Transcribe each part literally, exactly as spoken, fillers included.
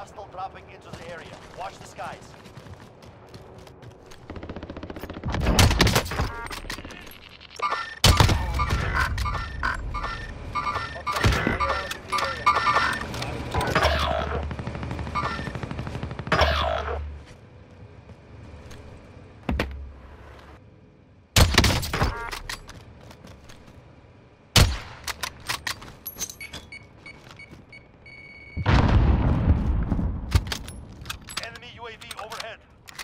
Hostile dropping into the area. Watch the skies. U A V overhead.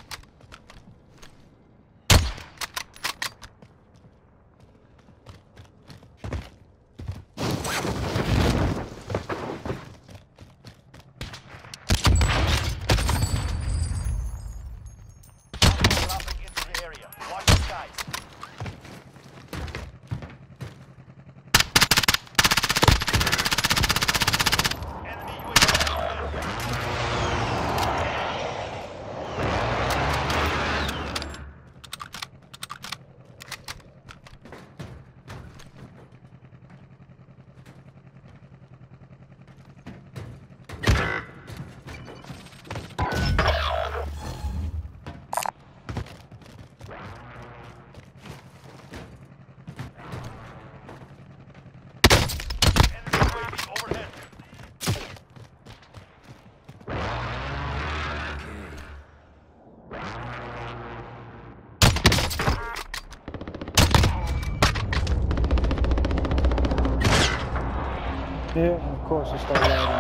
Dropping into the area. Watch the skies. Enemy U A V overhead. Yeah, of course it's still loading.